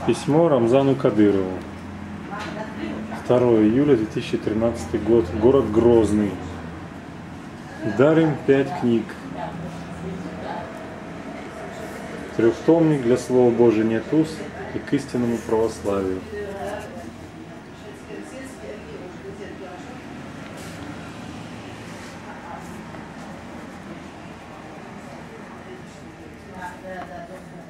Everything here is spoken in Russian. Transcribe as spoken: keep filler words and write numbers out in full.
Письмо Рамзану Кадырову. второе июля две тысячи тринадцатый год. Город Грозный. Дарим пять книг. Трехтомник для Слова Божия нет уз и к истинному православию. Да, да, да.